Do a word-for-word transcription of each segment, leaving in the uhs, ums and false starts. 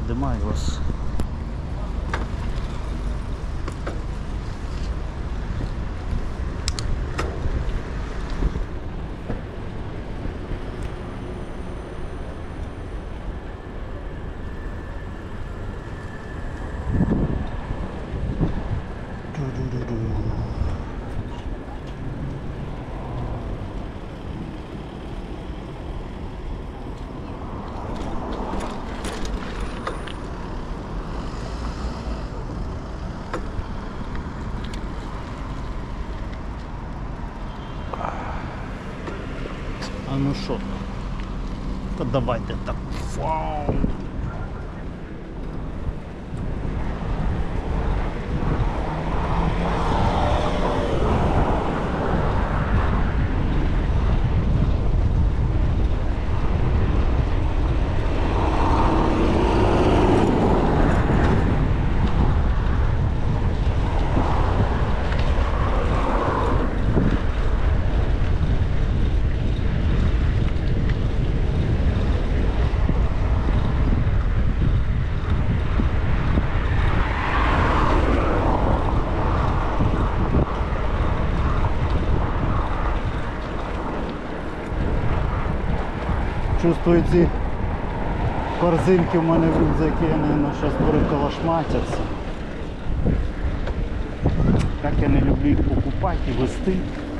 подимаю вас. А ну що? Та давайте так. Вау! Чувствую, ці корзинки в мене в рюкзакі, вони зараз переколошматяться. Так я не люблю їх покупати і вести.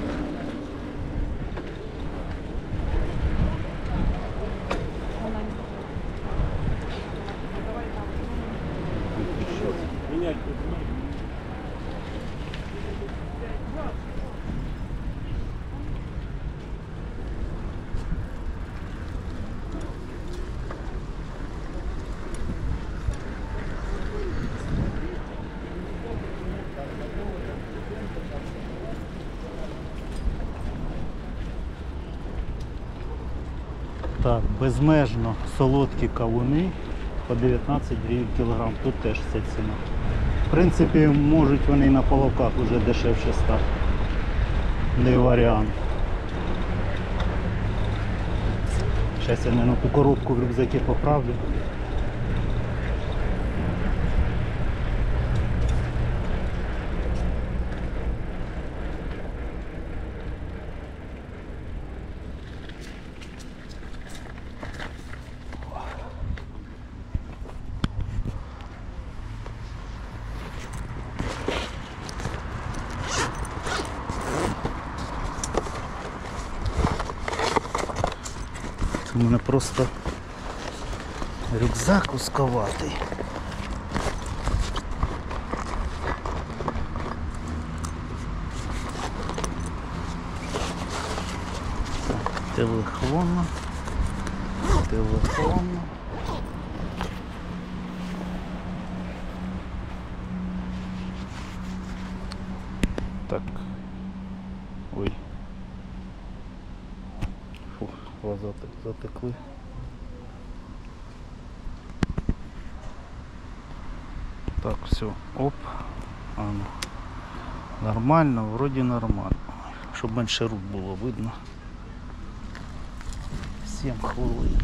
Так, безмежно солодкі кавуни по дев'ятнадцять гривень кілограм. Тут теж ця ціна. В принципі, можуть вони і на половках вже дешевше стати. Не варіант. Зараз я, мабуть, ту коробку в рюкзакі поправлю. У мене просто рюкзак узковатий. Телефон. Телефон. Так. Ой. Фух, глаза затекли. Так, все, оп. А, ну. Нормально, вроді нормально. Щоб менше рук було видно. сім хвилин.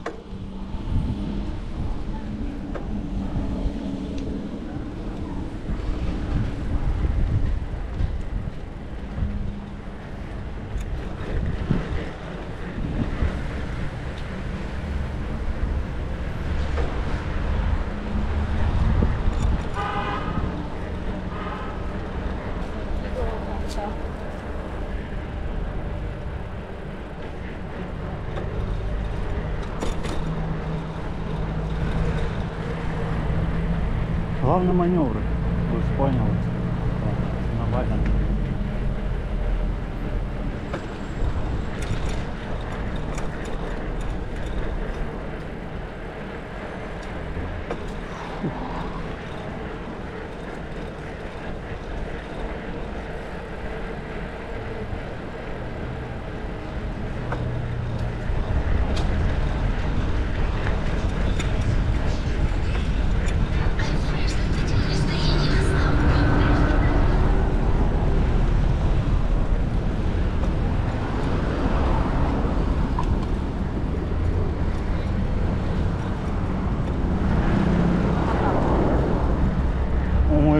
Главное маневры, вы же поняли. Нормально.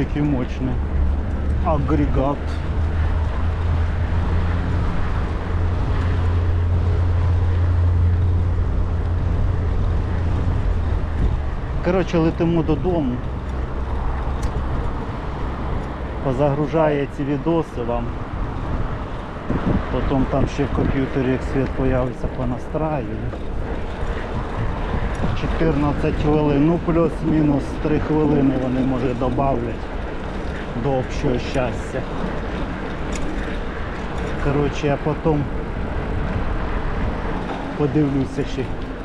такий мощний агрегат. Коротше, летимо додому. Позагружає ці відоси вам. Потім там ще в комп'ютері, як світ появиться, понастраюю. чотирнадцять хвилин, ну плюс-мінус три хвилини вони, може, добавлять до общого щастя. Коротше, я потім подивлюся ще.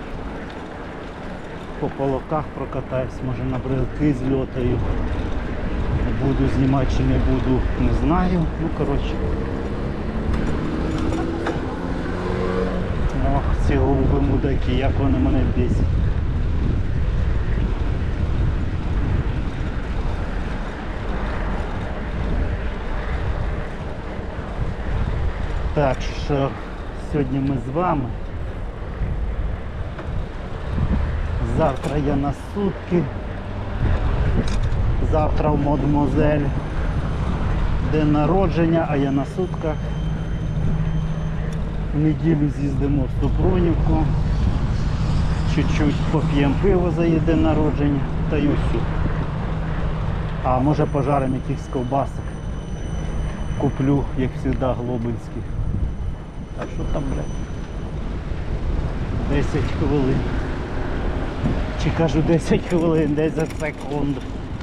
По полоках прокатаюсь, може на брелки зльотаю. Буду знімати чи не буду, не знаю. Ну, коротше. Ох, ці голуби мудаки, як вони мене бісять. Так що сьогодні ми з вами. Завтра я на сутки. Завтра в Мадемуазель день народження, а я на сутках. В неділю з'їздимо в Супрунівку. Чуть-чуть поп'ємо пиво за її день народження. Та й усю. А може пожаримо якихось ковбасок. Куплю, як завжди, глобинських. А що там, блядь? десять хвилин. Чи кажу десять хвилин, десять секунд.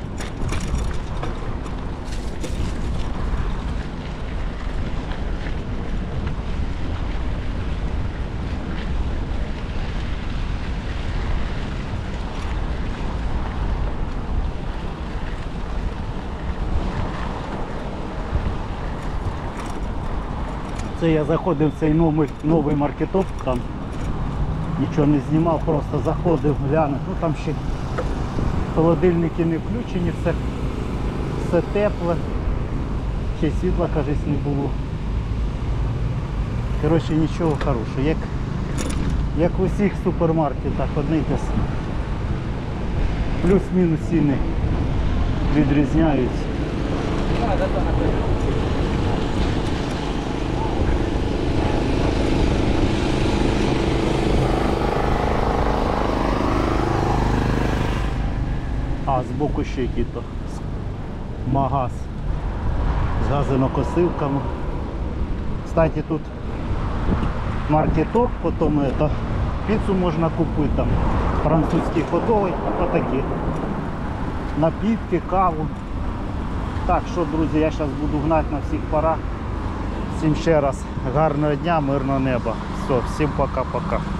Це я заходив в цей новий, новий маркетоп, там нічого не знімав, просто заходив, глянув. Ну там ще холодильники не включені, все, все тепле, ще світла, кажуть, не було. Коротше, нічого хорошого, як, як в усіх супермаркетах, одне й те саме. Плюс-мінус ціни відрізняються. А збоку ще який-то магаз з газонокосилками. Кстати, тут маркетоп, потім это, піцу можна купити, там французький ходовий, отакі. Напітки, каву. Так що, друзі, я зараз буду гнати на всіх парах. Всім ще раз гарного дня, мирного неба. Все, всім пока-пока.